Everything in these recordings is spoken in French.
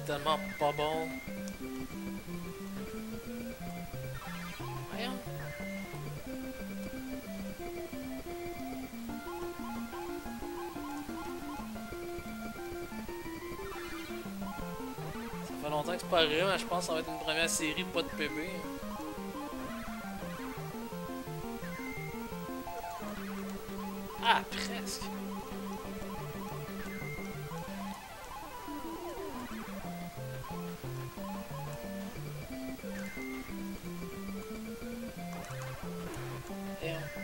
tellement pas bon. Voyons. Ça fait longtemps que c'est pas arrivé, mais je pense que ça va être une première série pas de PB. Ah, presque. Et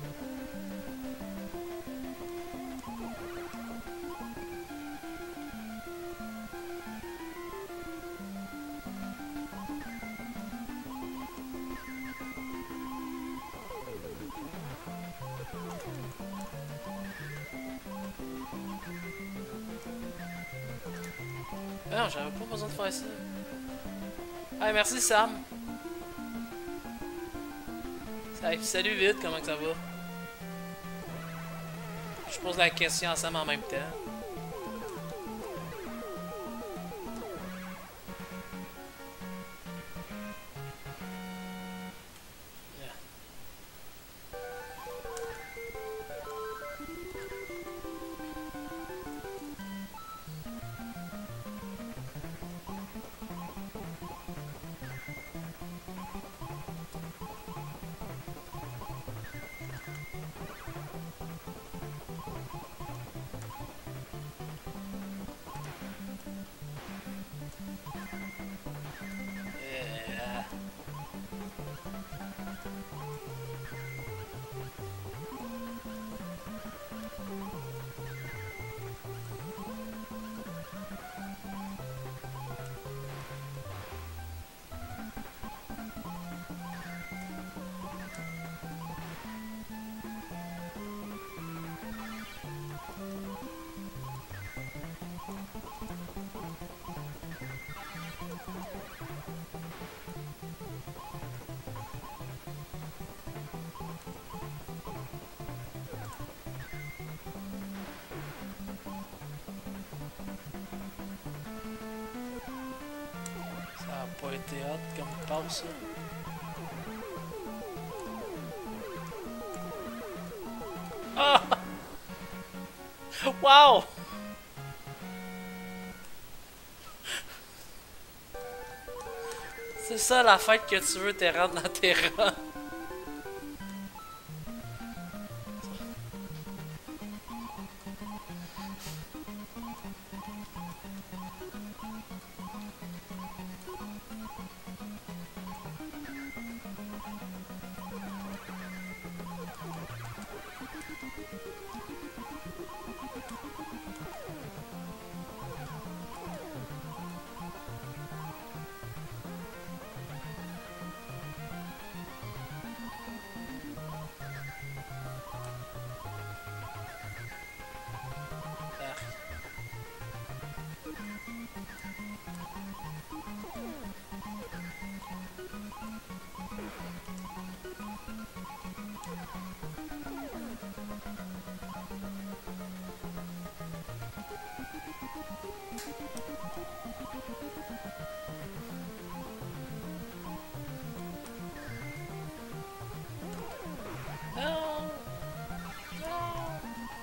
non, j'avais pas besoin de faire ça. Ah, merci Sam. Salut vite, comment que ça va? Je pose la question à Sam en même temps. Yeah. Ça a pas été hot comme passe, ça. Ah! Wow! C'est ça la fête que tu veux, t'es rentres dans tes rangs. Non! Non!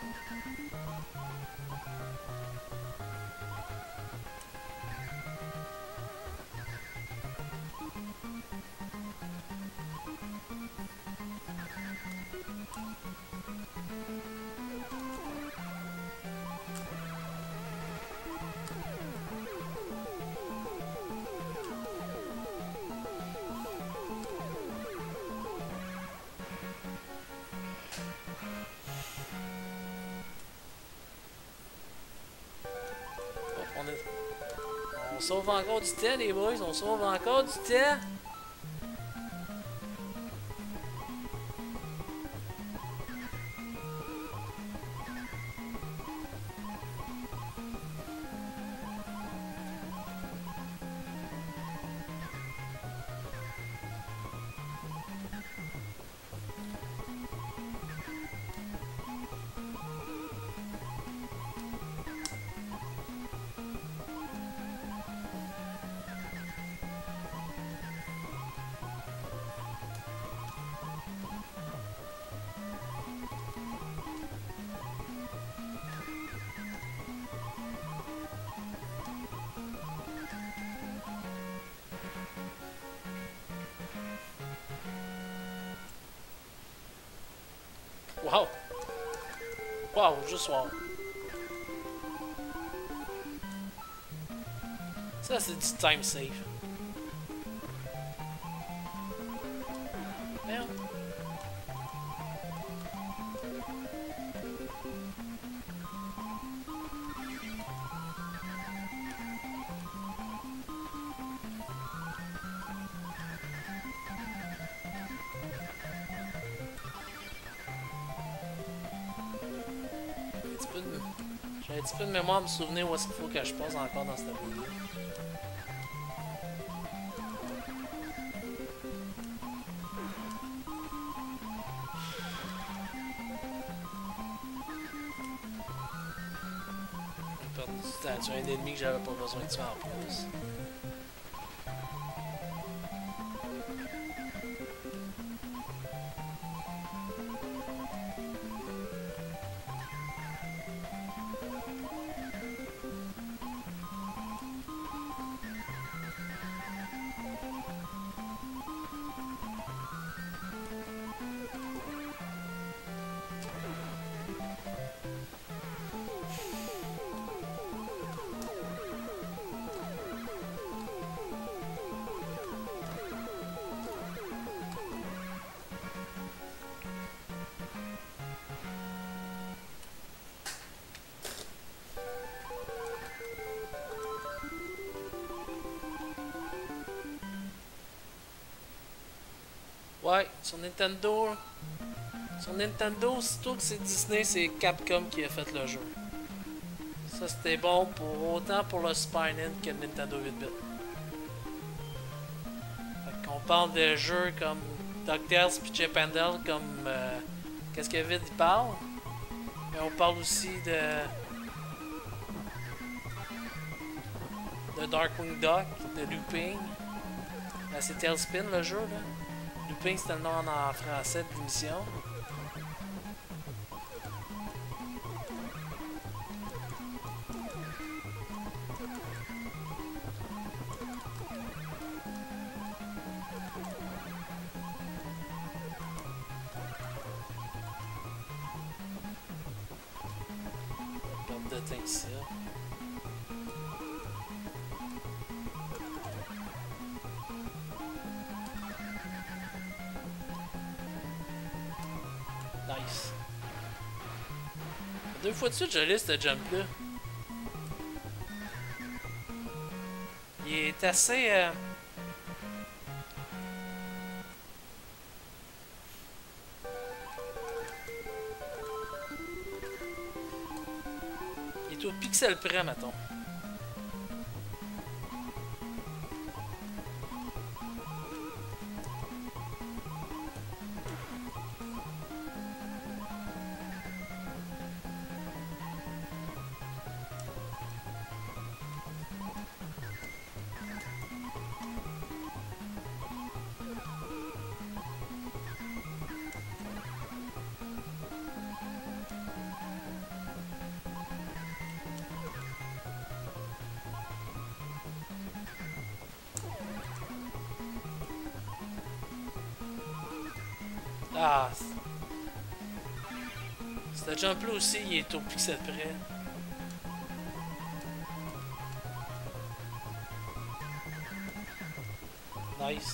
On sauve encore du temps, les boys, on sauve encore du temps. Wow! Wow, juste wow. Ça, c'est du time save. Merde. J'ai un petit peu de mémoire à me souvenir où est-ce qu'il faut que je passe encore dans cette vidéo. J'ai perdu du temps sur un ennemi que j'avais pas besoin de tuer en plus. Ouais, sur Nintendo. Sur Nintendo, aussitôt que c'est Disney, c'est Capcom qui a fait le jeu. Ça, c'était bon pour autant pour le Super Nintendo que le Nintendo 8-bit. Fait qu'on parle de jeux comme DuckTales puis Chip and Dale, comme qu'est-ce que Vid il parle. Mais on parle aussi de Darkwing Duck, de Looping. Là, c'est Tailspin le jeu là. Looping, c'était le nom en français de l'émission. Perte de temps ici. Nice. Deux fois de suite, je l'ai ce jump-là. Il est assez... Il est au pixel près, mettons. Ah! Ce jump-là aussi, il est au pixel près. Nice.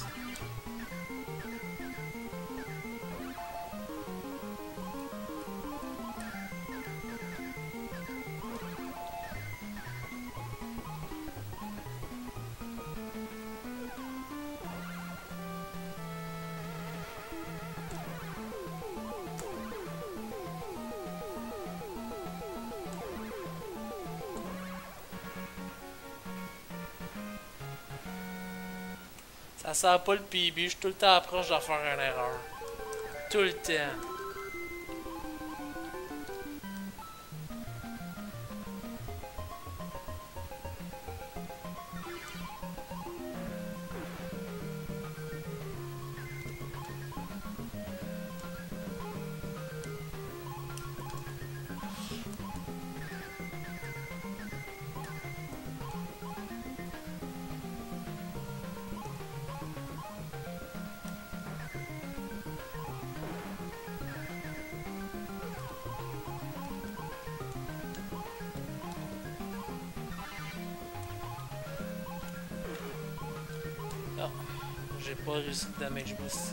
Ça sert pas le PB, je suis tout le temps proche de faire une erreur. Tout le temps. j'ai pas réussi le damage boost.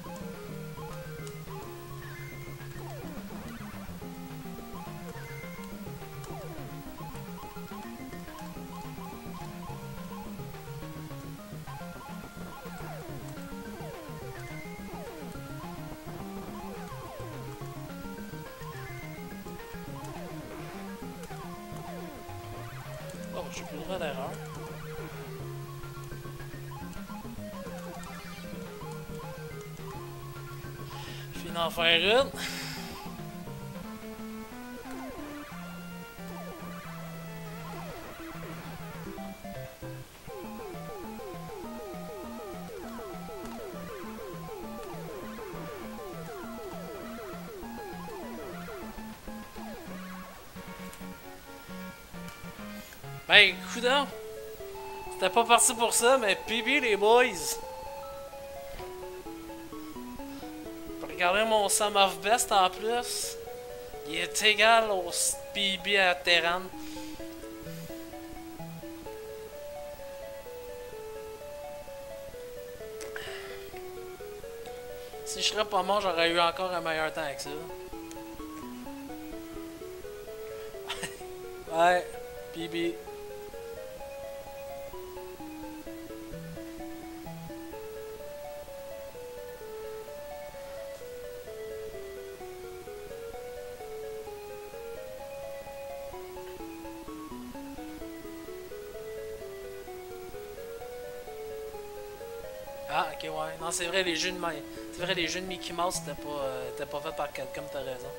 Oh, j'ai plus le droit d'erreur. Je finis d'en faire une. Ben, coudonc! C'était pas parti pour ça, mais PB les boys! Regardez mon Sum of Best en plus. Il est égal au PB à Terran. Si je serais pas mort, j'aurais eu encore un meilleur temps avec ça. Ouais, PB. Ah, ok, ouais. Non, c'est vrai, les jeux de c'est vrai, les jeux de Mickey Mouse, c'était pas fait par Capcom, t'as raison.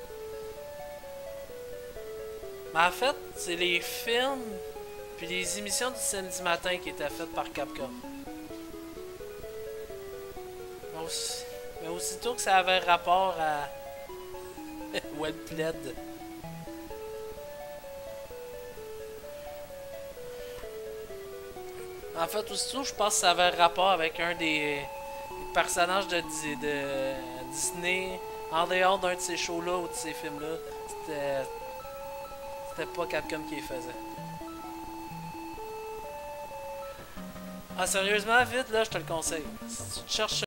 Mais en fait, c'est les films puis les émissions du samedi matin qui étaient faites par Capcom. Mais aussitôt que ça avait rapport à Webpled. En fait, aussitôt, je pense que ça avait rapport avec un des personnages de Disney en dehors d'un de ces shows-là ou de ces films-là. C'était pas Capcom qui les faisait. Ah, sérieusement, vite, là, je te le conseille. Si tu cherches